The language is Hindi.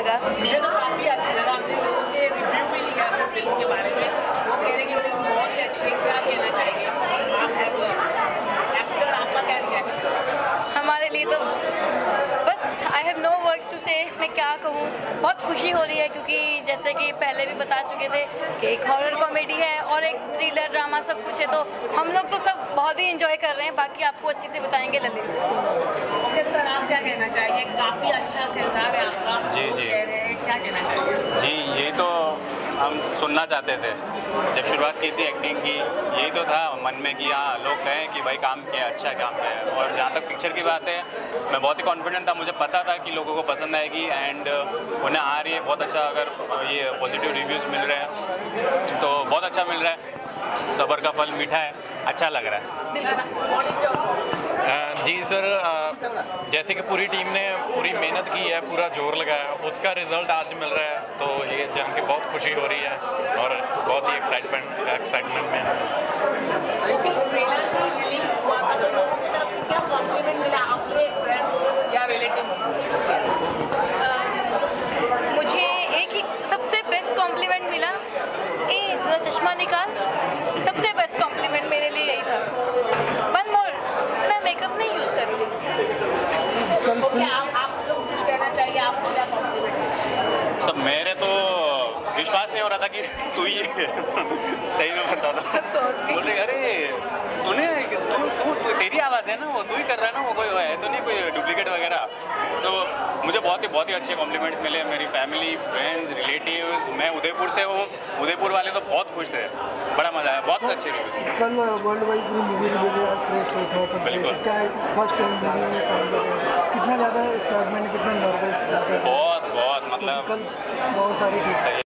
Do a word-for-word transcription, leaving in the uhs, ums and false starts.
लगा। मुझे तो काफ़ी अच्छा लगा, हमने लोगों के रिव्यू भी लिया अपने फिल्म के बारे में, वो कह रहे कि फिल्म बहुत ही अच्छी है। क्या कहना चाहेंगे आप एक्टर, आपका क्या रिएक्शन? हमारे लिए तो बस I have no words to say, मैं क्या कहूँ, बहुत खुशी हो रही है क्योंकि जैसे कि पहले भी बता चुके थे कि एक हॉरर कॉमेडी है और एक थ्रिलर ड्रामा सब कुछ है, तो हम लोग तो सब बहुत ही एंजॉय कर रहे हैं। बाकी आपको अच्छे से बताएंगे ललित। ओके सर, आप क्या कहना चाहेंगे? काफ़ी अच्छा किरदार है आपका, जी जी कह रहे हैं, क्या कहना चाहेंगे? जी, यही तो हम सुनना चाहते थे जब शुरुआत की थी एक्टिंग की, यही तो था मन में कि हाँ लोग कहें कि भाई काम किया, अच्छा काम किया है। और जहाँ तक पिक्चर की बात है, मैं बहुत ही कॉन्फिडेंट था, मुझे पता था कि लोगों को पसंद आएगी एंड उन्हें आ रही है बहुत अच्छा। अगर ये पॉजिटिव रिव्यूज़ मिल रहे हैं तो बहुत अच्छा मिल रहा है, सब्र का फल मीठा है, अच्छा लग रहा है। जी सर, जैसे कि पूरी टीम ने पूरी मेहनत की है, पूरा जोर लगाया, उसका रिजल्ट आज मिल रहा है, तो ये जान के बहुत खुशी हो रही है और बहुत ही एक्साइटमेंट एक्साइटमेंट में है। ट्रेलर की रिलीज हुआ था तो लोगों की तरफ से क्या कॉम्प्लीमेंट मिला अपने फ्रेंड्स या रिलेटिव? मुझे एक ही सबसे बेस्ट कॉम्प्लीमेंट मिला, ए जरा चश्मा निकाल, सबसे बेस्ट कॉम्प्लीमेंट मेरे लिए यही था। वन मोर, मैं मेकअप नहीं यूज़ करती। तो क्या आप आप लोग कुछ कहना चाहिए, आपको क्या कॉम्प्लीमेंट? सब मेरे तो विश्वास नहीं हो रहा था कि तू ही सही में बता था। बोल रहे अरे तूने तू तू तू तेरी आवाज़ है ना, वो तू ही कर रहा है ना, वो कोई है तो नहीं कोई डुप्लीकेट वगैरह। सो so, मुझे बहुत ही बहुत ही अच्छे कॉम्प्लीमेंट्स मिले, मेरी फैमिली, फ्रेंड्स, रिलेटिव्स। मैं उदयपुर से हूँ, उदयपुर वाले तो बहुत खुश थे, बड़ा मज़ा आया, बहुत अच्छे रिव्यूज। कल वर्ल्ड वाइड पूरी मूवी रिलीज हुआ, फ्रेश था सब। बिल्कुल। क्या फर्स्ट टाइम मूवी में काम कर रहे हैं, कितना ज़्यादा एक्साइटमेंट, कितना नर्वस? बहुत बहुत मतलब कल बहुत सारी